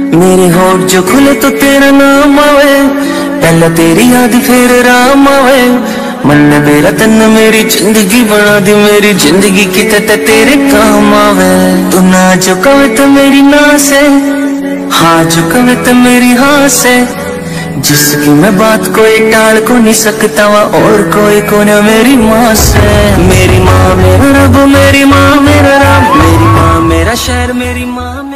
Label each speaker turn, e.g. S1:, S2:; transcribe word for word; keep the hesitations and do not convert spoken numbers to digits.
S1: मेरे होठ जो खुले तो तेरा नाम आवे, पहले तेरी याद फिर राम आवे। मन ने मेरा तन मेरी जिंदगी बना दी, मेरी जिंदगी किते ते तेरे काम आवे। तू ना जो कवे तो मेरी ना से, हाँ जो कवे तो मेरी हाँ से। जिसकी मैं बात कोई टाल को नहीं सकता वा, और कोई को न मेरी माँ से। मेरी माँ मेरा रब, मेरी माँ मेरा राम, मेरी माँ मेरा शहर, मेरी माँ